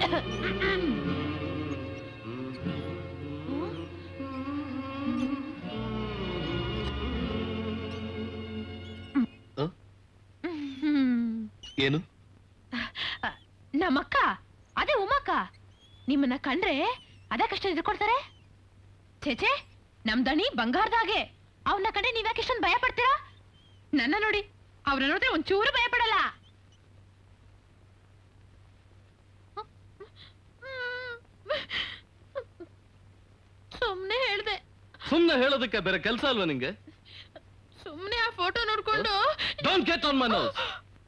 ಏನು? ನಮ್ಮಕ್ಕ ಅದೇ ಉಮ್ಮಕ್ಕ ನಿಮ್ಮನ್ನ ಕಂಡ್ರೆ ಅದಕ್ಕಷ್ಟ ಎದುರ್ಕೊಳ್ತಾರೆ. ಛೇಚೆ, ನಮ್ ದಣಿ ಬಂಗಾರದಾಗೆ. ಅವನ್ನ ಕಂಡ್ರೆ ನೀವ್ಯಾಕೆ ಇಷ್ಟೊಂದು ಭಯ ಪಡ್ತೀರಾ? ನನ್ನ ನೋಡಿ, ಅವ್ರ ನೋಡಿದ್ರೆ ಒಂಚೂರು ಭಯ ಪಡಲ್ಲ. ಸುಮ್ನೆ ಹೇಳ್ದೆ. ಸುಮ್ನೆ ಹೇಳೋದಕ್ಕೆ ಬೇರೆ ಕೆಲಸ ಅಲ್ವಾ ನಿಂಗೆ? ಸುಮ್ನೆ ಆ ಫೋಟೋ ನೋಡ್ಕೊಂಡು don't get on my nerves.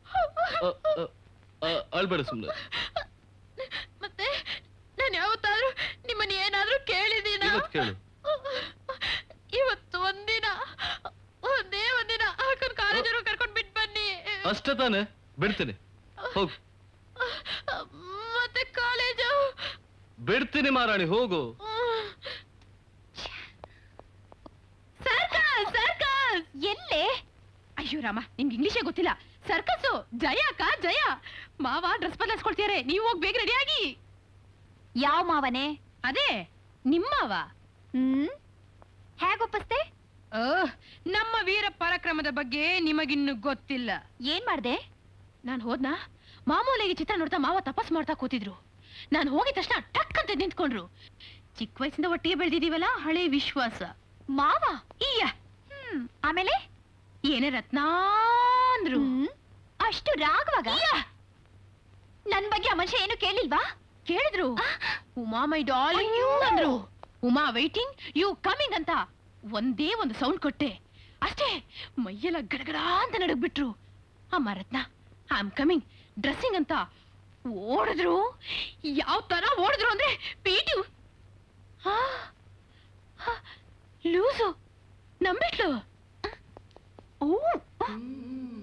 ಅಳ್ಬೇಡ ಸುಮ್ನೆ. ಮತ್ತೆ ನಾನು ಯಾವತ್ತಾದ್ರೂ ನಿಮ್ಮನ್ನ ಏನಾದ್ರೂ ಕೇಳಿದೀನ? ಕೇಳು. ಇವತ್ತು ಒಂದಿನ ಅಕ್ಕನ ಕಾಲೇಜರು ಕರ್ಕೊಂಡ್ ಬಿಟ್ಟು ಬನ್ನಿ. ಅಷ್ಟೇ ತಾನೆ? ಬಿಡ್ತೀನಿ, ಹೋಗು. ಮತ್ತೆ ಕಾಲೇಜು ಬಿಡ್ತೀನಿ ಮಾರಾಣಿ, ಹೋಗು. ಸರ್ಕಸ್ ಎಲ್ಲೇ? ಅಯ್ಯೋ ರಾಮ, ನಿಮ್ಗೆ ಇಂಗ್ಲಿಷೇ ಗೊತ್ತಿಲ್ಲ. ಸರ್ಕಸ್ಸು ಜಯ ಅಕ್ಕ, ಜಯ. ಮಾವ ಡ್ರೆಸ್ ಬದಲಾಯಿಸ್ಕೊಳ್ತಿದಾರೆ, ನೀವು ಹೋಗಿ ಬೇಗ ರೆಡಿ ಆಗಿ. ಯಾವ ಮಾವನೇ? ಅದೇ ನಿಮ್ಮವ. ಹೇಗೊಪ್ಪಿಸ್ದೆ? ನಮ್ಮ ವೀರ ಪರಾಕ್ರಮದ ಬಗ್ಗೆ ನಿಮಗಿನ್ನು ಗೊತ್ತಿಲ್ಲ. ಏನ್ ಮಾಡ್ದೆ? ನಾನು ಹೋದ್ನಾ, ಮಾಮೂಲಿಗೆ ಚಿತ್ರ ನೋಡ್ತಾ ಮಾವ ತಪಸ್ ಮಾಡ್ತಾ ಕೂತಿದ್ರು. ನಾನು ಹೋಗಿದ ತಕ್ಷಣ ಟಕ್ ಅಂತ ನಿಂತ್ಕೊಂಡ್ರು. ಚಿಕ್ಕ ವಯಸ್ಸಿಂದ ಒಟ್ಟಿಗೆ ಬೆಳೆದಿದೀವಲ್ಲ, ಹಳೆ ವಿಶ್ವಾಸ. ಮಾವ ಈಯ. ಆಮೇಲೆ ಏನೇ ರತ್ನ ಅಂದ್ರು. ಅಷ್ಟು ರಾಗವಾಗ ನನ್ ಬಗ್ಗೆ ಆ ಮನುಷ್ಯ ಏನು ಕೇಳಿಲ್ವಾ? ಕೇಳಿದ್ರು. ಉಮಾ ಮೈ ಡಾರ್ಲಿಂಗ್ ಅಂದ್ರು. ಉಮಾ ವೈಟಿಂಗ್, ಯು ಕಮಿಂಗ್ ಅಂತ ಒಂದೇ ಒಂದು ಸೌಂಡ್ ಕೊಟ್ಟೆ ಅಷ್ಟೇ. ಮೈಯೆಲ್ಲ ಗಡಗಡ ಅಂತ ನಡಗ್ಬಿಟ್ರು. ಅಮ್ಮ Ratna, I am coming, dressing ಅಂತ ಓಡಿದ್ರು. ಯಾವ ತರ ಓಡಿದ್ರು ಅಂದ್ರೆ ಪೀಟು ಲೂಸು ನಂಬಿಟ್ಲು. ಓ